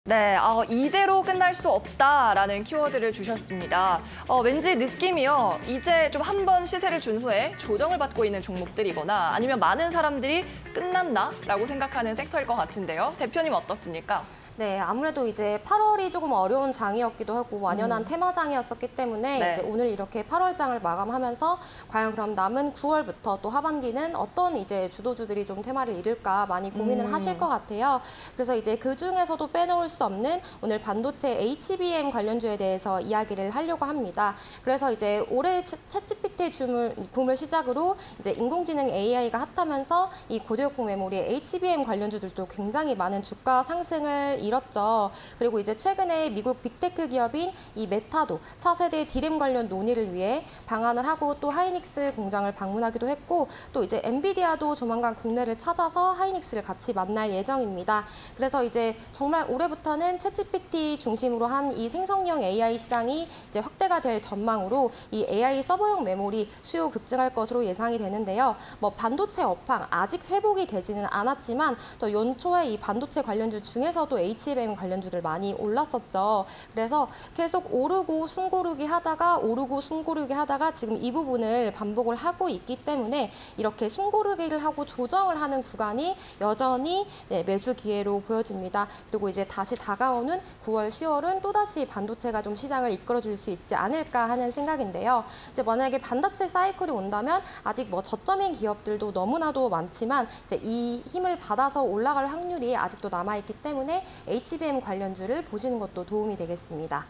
네, 이대로 끝날 수 없다라는 키워드를 주셨습니다. 왠지 느낌이요. 이제 좀 한 번 시세를 준 후에 조정을 받고 있는 종목들이거나 아니면 많은 사람들이 끝났나라고 생각하는 섹터일 것 같은데요. 대표님 어떻습니까? 네, 아무래도 이제 8월이 조금 어려운 장이었기도 하고 완연한 테마장이었었기 때문에 네. 이제 오늘 이렇게 8월장을 마감하면서 과연 그럼 남은 9월부터 또 하반기는 어떤 이제 주도주들이 좀 테마를 이룰까 많이 고민을 하실 것 같아요. 그래서 이제 그 중에서도 빼놓을 수 없는 오늘 반도체 HBM 관련주에 대해서 이야기를 하려고 합니다. 그래서 이제 올해 챗GPT 붐을 시작으로 이제 인공지능 AI가 핫하면서 이 고대역폭 메모리 HBM 관련주들도 굉장히 많은 주가 상승을 이뤘죠. 그리고 이제 최근에 미국 빅테크 기업인 이 메타도 차세대 디램 관련 논의를 위해 방한을 하고 또 하이닉스 공장을 방문하기도 했고 또 이제 엔비디아도 조만간 국내를 찾아서 하이닉스를 같이 만날 예정입니다. 그래서 이제 정말 올해부터는 챗GPT 중심으로 한 이 생성형 AI 시장이 이제 확대가 될 전망으로 이 AI 서버용 메모리 수요 급증할 것으로 예상이 되는데요. 뭐 반도체 업황 아직 회복이 되지는 않았지만 또 연초에 이 반도체 관련주 중에서도 HBM 관련주들 많이 올랐었죠. 그래서 계속 오르고 숨고르기 하다가 오르고 숨고르기 하다가 지금 이 부분을 반복을 하고 있기 때문에 이렇게 숨고르기를 하고 조정을 하는 구간이 여전히 매수 기회로 보여집니다. 그리고 이제 다시 다가오는 9월, 10월은 또다시 반도체가 좀 시장을 이끌어줄 수 있지 않을까 하는 생각인데요. 이제 만약에 반도체 사이클이 온다면 아직 뭐 저점인 기업들도 너무나도 많지만 이제 이 힘을 받아서 올라갈 확률이 아직도 남아있기 때문에 HBM 관련주를 보시는 것도 도움이 되겠습니다.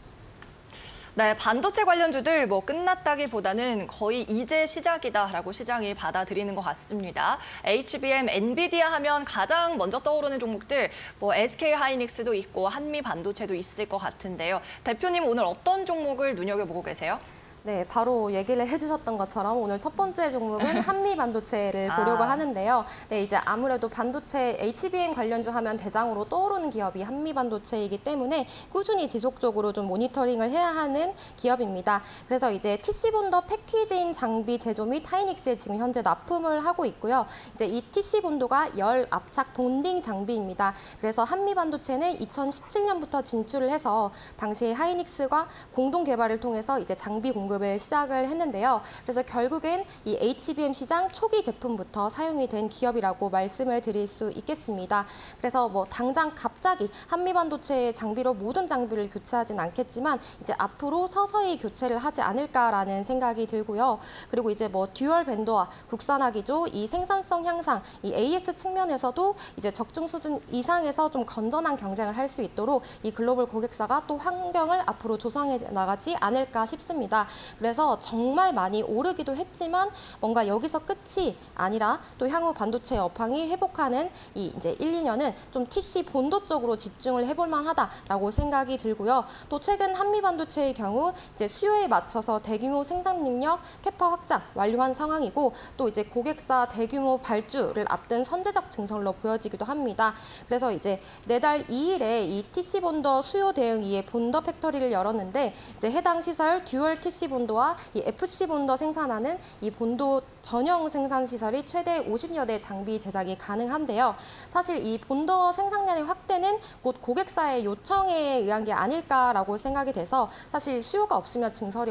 네, 반도체 관련주들 뭐 끝났다기보다는 거의 이제 시작이다라고 시장이 받아들이는 것 같습니다. HBM, 엔비디아 하면 가장 먼저 떠오르는 종목들 뭐 SK 하이닉스도 있고 한미 반도체도 있을 것 같은데요. 대표님 오늘 어떤 종목을 눈여겨보고 계세요? 네, 바로 얘기를 해주셨던 것처럼 오늘 첫 번째 종목은 한미 반도체를 보려고 하는데요. 네, 이제 아무래도 반도체 HBM 관련주 하면 대장으로 떠오르는 기업이 한미 반도체이기 때문에 꾸준히 지속적으로 좀 모니터링을 해야 하는 기업입니다. 그래서 이제 TC본더 패키징 장비 제조 및 하이닉스에 지금 현재 납품을 하고 있고요. 이제 이 TC본도가 열 압착 본딩 장비입니다. 그래서 한미 반도체는 2017년부터 진출을 해서 당시 하이닉스가 공동 개발을 통해서 이제 장비 공급을 시작을 했는데요. 그래서 결국엔 이 HBM 시장 초기 제품부터 사용이 된 기업이라고 말씀을 드릴 수 있겠습니다. 그래서 뭐 당장 갑자기 한미반도체 장비로 모든 장비를 교체하진 않겠지만 이제 앞으로 서서히 교체를 하지 않을까라는 생각이 들고요. 그리고 이제 뭐 듀얼 밴더와 국산화 기조, 이 생산성 향상, 이 AS 측면에서도 이제 적중 수준 이상에서 좀 건전한 경쟁을 할 수 있도록 이 글로벌 고객사가 또 환경을 앞으로 조성해 나가지 않을까 싶습니다. 그래서 정말 많이 오르기도 했지만 뭔가 여기서 끝이 아니라 또 향후 반도체 업황이 회복하는 이 이제 1, 2년은 좀 TC 본도 쪽으로 집중을 해볼 만하다라고 생각이 들고요. 또 최근 한미 반도체의 경우 이제 수요에 맞춰서 대규모 생산 능력 캐파 확장 완료한 상황이고 또 이제 고객사 대규모 발주를 앞둔 선제적 증설로 보여지기도 합니다. 그래서 이제 내달 2일에 이 TC 본더 수요 대응위의 본더 팩터리를 열었는데 이제 해당 시설 듀얼 TC 본도와 이 FC 본더 생산하는 이 본도 전용 생산 시설이 최대 50여 대 장비 제작이 가능한데요. 사실 이 본더 생산량의 확대는 곧 고객사의 요청에 의한 게 아닐까라고 생각이 돼서 사실 수요가 없으면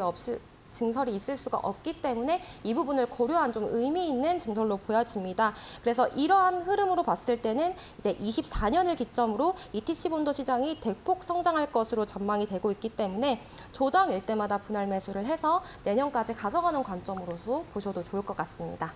증설이 있을 수가 없기 때문에 이 부분을 고려한 좀 의미 있는 증설로 보여집니다. 그래서 이러한 흐름으로 봤을 때는 이제 24년을 기점으로 ETC 본도 시장이 대폭 성장할 것으로 전망이 되고 있기 때문에 조정일 때마다 분할 매수를 해서 내년까지 가져가는 관점으로서 보셔도 좋을 것 같습니다.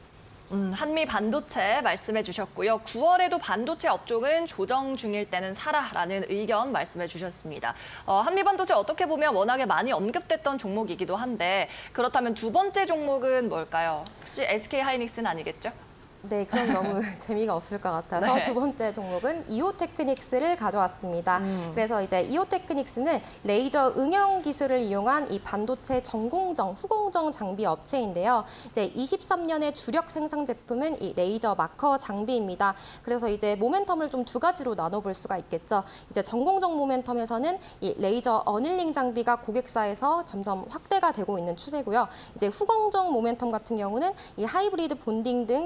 한미 반도체 말씀해 주셨고요. 9월에도 반도체 업종은 조정 중일 때는 사라라는 의견 말씀해 주셨습니다. 한미 반도체 어떻게 보면 워낙에 많이 언급됐던 종목이기도 한데 그렇다면 두 번째 종목은 뭘까요? 혹시 SK 하이닉스는 아니겠죠? 네, 그럼 너무 재미가 없을 것 같아서 네. 두 번째 종목은 이오테크닉스를 가져왔습니다. 그래서 이제 이오테크닉스는 레이저 응용 기술을 이용한 이 반도체 전공정, 후공정 장비 업체인데요. 이제 23년의 주력 생산 제품은 이 레이저 마커 장비입니다. 그래서 이제 모멘텀을 좀 두 가지로 나눠볼 수가 있겠죠. 이제 전공정 모멘텀에서는 이 레이저 어닐링 장비가 고객사에서 점점 확대가 되고 있는 추세고요. 이제 후공정 모멘텀 같은 경우는 이 하이브리드 본딩 등 이 기술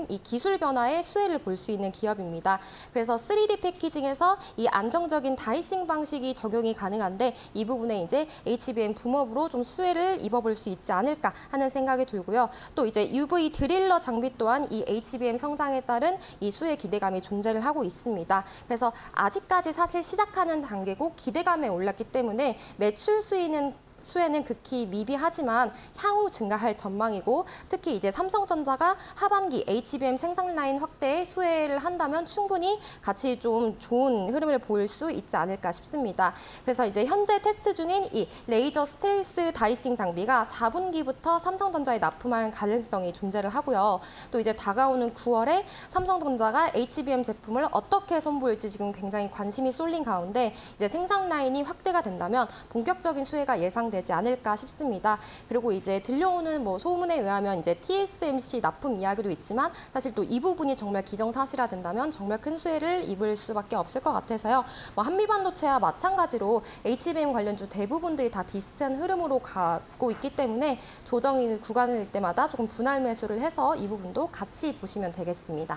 기술 변화의 수혜를 볼 수 있는 기업입니다. 그래서 3D 패키징에서 이 안정적인 다이싱 방식이 적용이 가능한데 이 부분에 이제 HBM 붐업으로 좀 수혜를 입어볼 수 있지 않을까 하는 생각이 들고요. 또 이제 UV 드릴러 장비 또한 이 HBM 성장에 따른 이 수혜 기대감이 존재를 하고 있습니다. 그래서 아직까지 사실 시작하는 단계고 기대감에 올랐기 때문에 매출 수혜는 극히 미비하지만 향후 증가할 전망이고 특히 이제 삼성전자가 하반기 HBM 생산 라인 확대에 수혜를 한다면 충분히 같이 좀 좋은 흐름을 보일 수 있지 않을까 싶습니다. 그래서 이제 현재 테스트 중인 이 레이저 스텔스 다이싱 장비가 4분기부터 삼성전자에 납품할 가능성이 존재를 하고요. 또 이제 다가오는 9월에 삼성전자가 HBM 제품을 어떻게 선보일지 지금 굉장히 관심이 쏠린 가운데 이제 생산 라인이 확대가 된다면 본격적인 수혜가 예상됩니다. 되지 않을까 싶습니다. 그리고 이제 들려오는 뭐 소문에 의하면 이제 TSMC 납품 이야기도 있지만 사실 또 이 부분이 정말 기정사실화 된다면 정말 큰 수혜를 입을 수밖에 없을 것 같아서요. 뭐 한미반도체와 마찬가지로 HBM 관련주 대부분들이 다 비슷한 흐름으로 가고 있기 때문에 조정일 구간일 때마다 조금 분할 매수를 해서 이 부분도 같이 보시면 되겠습니다.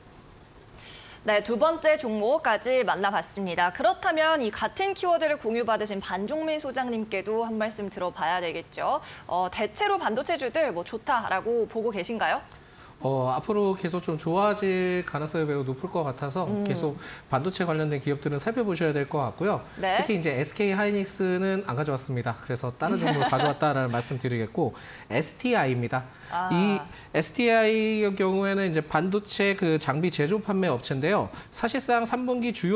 네, 두 번째 종목까지 만나봤습니다. 그렇다면 이 같은 키워드를 공유받으신 반종민 소장님께도 한 말씀 들어봐야 되겠죠. 대체로 반도체주들 뭐 좋다라고 보고 계신가요? 앞으로 계속 좀 좋아질 가능성이 매우 높을 것 같아서 계속 반도체 관련된 기업들은 살펴보셔야 될 것 같고요. 네. 특히 이제 SK 하이닉스는 안 가져왔습니다. 그래서 다른 종목을 가져왔다라는 말씀드리겠고 STI입니다. 이 STI의 경우에는 이제 반도체 그 장비 제조 판매 업체인데요. 사실상 3분기 주요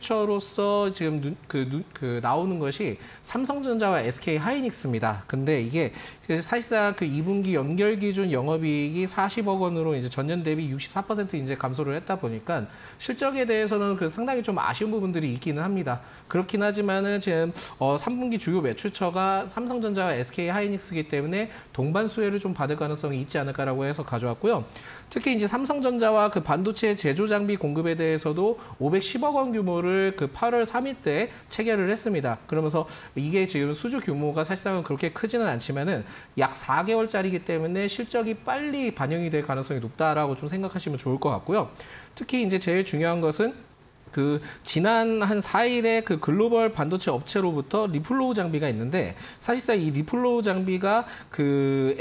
매출처로서 지금 나오는 것이 삼성전자와 SK 하이닉스입니다. 근데 이게 사실상 그 2분기 연결 기준 영업이익이 40억 원으로 이제 전년 대비 64% 이제 감소를 했다 보니까 실적에 대해서는 그 상당히 좀 아쉬운 부분들이 있기는 합니다. 그렇긴 하지만은 지금 3분기 주요 매출처가 삼성전자와 SK 하이닉스이기 때문에 동반 수혜를 좀 받을 가능성이 있지 않을까라고 해서 가져왔고요. 특히 이제 삼성전자와 그 반도체 제조 장비 공급에 대해서도 510억 원 규모를 그 8월 3일 때 체결을 했습니다. 그러면서 이게 지금 수주 규모가 사실상은 그렇게 크지는 않지만은 약 4개월짜리이기 때문에 실적이 빨리 반영이 될 가능성이 높다라고 좀 생각하시면 좋을 것 같고요. 특히 이제 제일 중요한 것은 그 지난 한 4일에 그 글로벌 반도체 업체로부터 리플로우 장비가 있는데 사실상 이 리플로우 장비가 그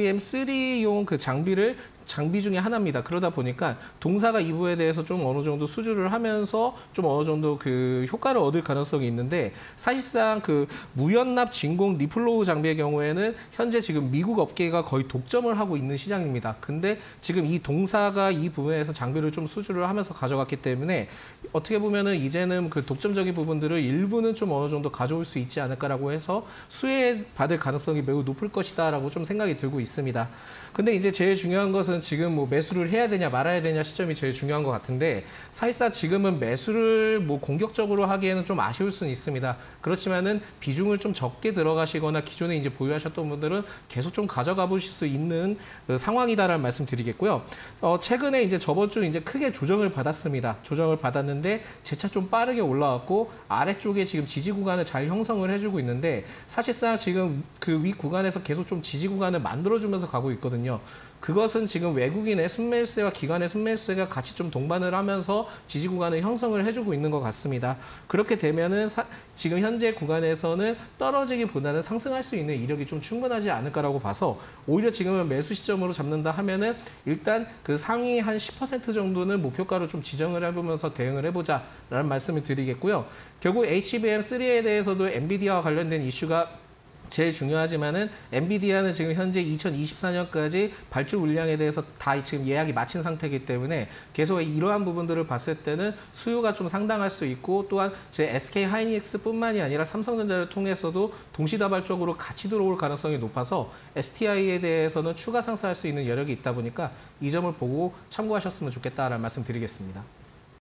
HBM3용 그 장비 중에 하나입니다. 그러다 보니까 동사가 이 부분에 대해서 좀 어느 정도 수주를 하면서 좀 어느 정도 그 효과를 얻을 가능성이 있는데 사실상 그 무연납 진공 리플로우 장비의 경우에는 현재 지금 미국 업계가 거의 독점을 하고 있는 시장입니다. 근데 지금 이 동사가 이 부분에서 장비를 좀 수주를 하면서 가져갔기 때문에 어떻게 보면은 이제는 그 독점적인 부분들을 일부는 좀 어느 정도 가져올 수 있지 않을까라고 해서 수혜 받을 가능성이 매우 높을 것이다라고 좀 생각이 들고 있습니다. 근데 이제 제일 중요한 것은 지금 뭐 매수를 해야 되냐 말아야 되냐 시점이 제일 중요한 것 같은데 사실상 지금은 매수를 뭐 공격적으로 하기에는 좀 아쉬울 수는 있습니다. 그렇지만은 비중을 좀 적게 들어가시거나 기존에 이제 보유하셨던 분들은 계속 좀 가져가 보실 수 있는 그 상황이다라는 말씀 드리겠고요. 최근에 이제 저번 주 이제 크게 조정을 받았습니다. 조정을 받았는데 재차 좀 빠르게 올라왔고 아래쪽에 지금 지지 구간을 잘 형성을 해주고 있는데 사실상 지금 그 위 구간에서 계속 좀 지지 구간을 만들어주면서 가고 있거든요. 그것은 지금 외국인의 순매수세와 기관의 순매수세가 같이 좀 동반을 하면서 지지 구간을 형성을 해주고 있는 것 같습니다. 그렇게 되면은 지금 현재 구간에서는 떨어지기보다는 상승할 수 있는 이력이 좀 충분하지 않을까라고 봐서 오히려 지금은 매수 시점으로 잡는다 하면은 일단 그 상위 한 10% 정도는 목표가로 좀 지정을 해보면서 대응을 해보자라는 말씀을 드리겠고요. 결국 HBM3에 대해서도 엔비디아와 관련된 이슈가 제일 중요하지만은 엔비디아는 지금 현재 2024년까지 발주 물량에 대해서 다 지금 예약이 마친 상태이기 때문에 계속 이러한 부분들을 봤을 때는 수요가 좀 상당할 수 있고 또한 제 SK 하이닉스뿐만이 아니라 삼성전자를 통해서도 동시다발적으로 같이 들어올 가능성이 높아서 STI에 대해서는 추가 상승할 수 있는 여력이 있다 보니까 이 점을 보고 참고하셨으면 좋겠다라는 말씀 드리겠습니다.